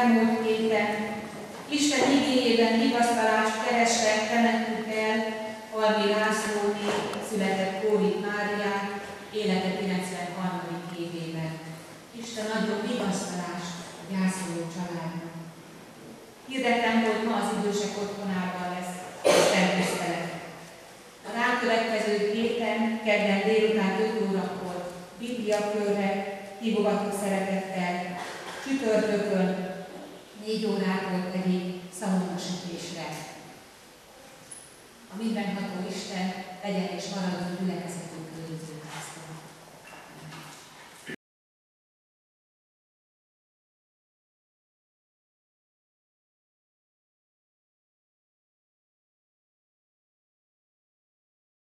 elmúlt héten Isten igéjében vigasztalást keresve temettük el Halmi Lászlóné született Kórik Máriát élete 93. évében. Isten adjon vigasztalást a gyászoló családnak. Hirdetem, hogy ma az idősek otthonában lesz istentisztelet. A rákövetkező héten, kedden délután 5 órakor bibliakörre hívogatunk szeretettel, csütörtökön 4 órától pedig szalonnasütésre. A mindenható Isten legyen és maradjon gyülekezetünk